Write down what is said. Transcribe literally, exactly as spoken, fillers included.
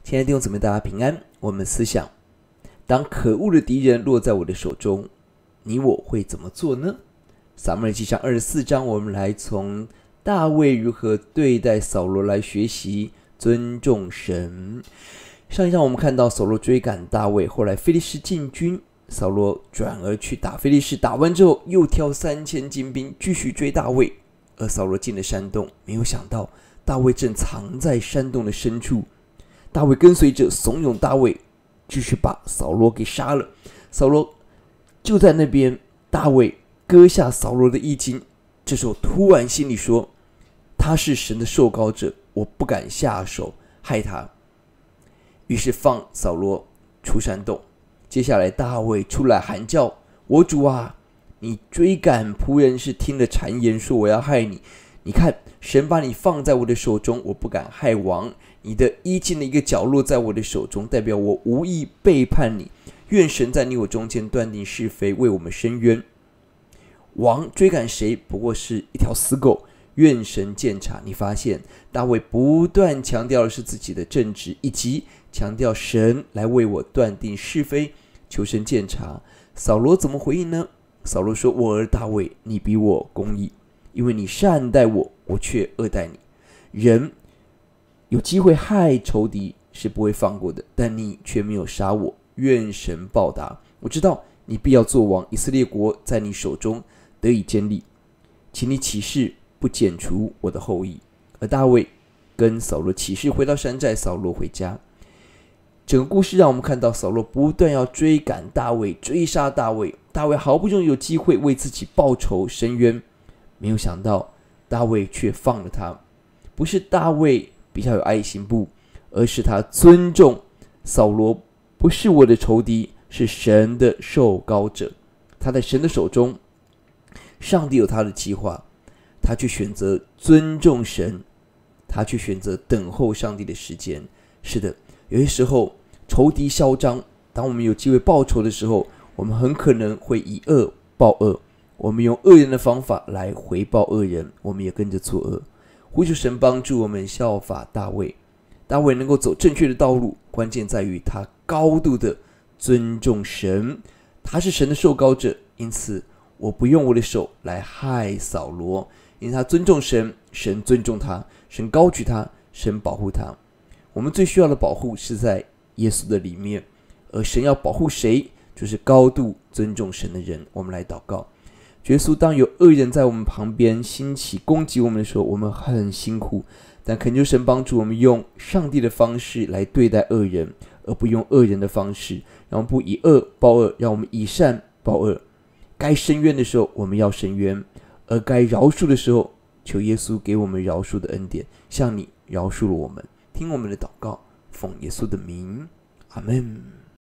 亲爱的弟兄姊妹，大家平安。我们思想，当可恶的敌人落在我的手中，你我会怎么做呢？撒母耳记上二十四章，我们来从大卫如何对待扫罗来学习尊重神。上一章我们看到扫罗追赶大卫，后来非利士进军，扫罗转而去打非利士，打完之后又挑三千精兵继续追大卫。而扫罗进了山洞，没有想到大卫正藏在山洞的深处。大卫跟随者怂恿大卫继续把扫罗给杀了。扫罗就在那边，大卫割下扫罗的衣襟。这时候突然心里说，他是神的受膏者，我不敢下手害他，于是放扫罗出山洞。接下来大卫出来喊叫，我主啊，你追赶仆人是听了谗言，说我要害你，你看神把你放在我的手中，我不敢害王，你的衣襟的一个角落在我的手中，代表我无意背叛你，愿神在你我中间断定是非，为我们伸冤。王追赶谁不过是一条死狗，愿神鉴察。你发现大卫不断强调的是自己的正直，以及强调神来为我断定是非，求神鉴察。扫罗怎么回应呢？扫罗说，我儿大卫，你比我公义，因为你善待我，我却恶待你。人有机会害仇敌是不会放过的，但你却没有杀我，愿神报答。我知道你必要做王，以色列国在你手中得以坚立，请你起誓不剪除我的后裔。而大卫跟扫罗起誓，回到山寨，扫罗回家。整个故事让我们看到扫罗不断要追赶大卫，追杀大卫。大卫好不容易有机会为自己报仇伸冤，没有想到大卫却放了他。不是大卫比较有爱心不，而是他尊重扫罗不是我的仇敌，是神的受膏者，他在神的手中，上帝有他的计划，他却选择尊重神，他却选择等候上帝的时间。是的，有些时候仇敌嚣张，当我们有机会报仇的时候，我们很可能会以恶报恶，我们用恶人的方法来回报恶人，我们也跟着作恶。呼求神帮助我们效法大卫，大卫能够走正确的道路，关键在于他高度的尊重神，他是神的受膏者，因此我不用我的手来害扫罗，因为他尊重神，神尊重他，神高举他，神保护他。我们最需要的保护是在耶稣的里面，而神要保护谁，就是高度尊重神的人。我们来祷告，耶稣，当有恶人在我们旁边兴起攻击我们的时候，我们很辛苦，但恳求神帮助我们用上帝的方式来对待恶人，而不用恶人的方式，让我们不以恶报恶，让我们以善报恶。该伸冤的时候我们要伸冤，而该饶恕的时候，求耶稣给我们饶恕的恩典，像你饶恕了我们。听我们的祷告，奉耶稣的名，阿们。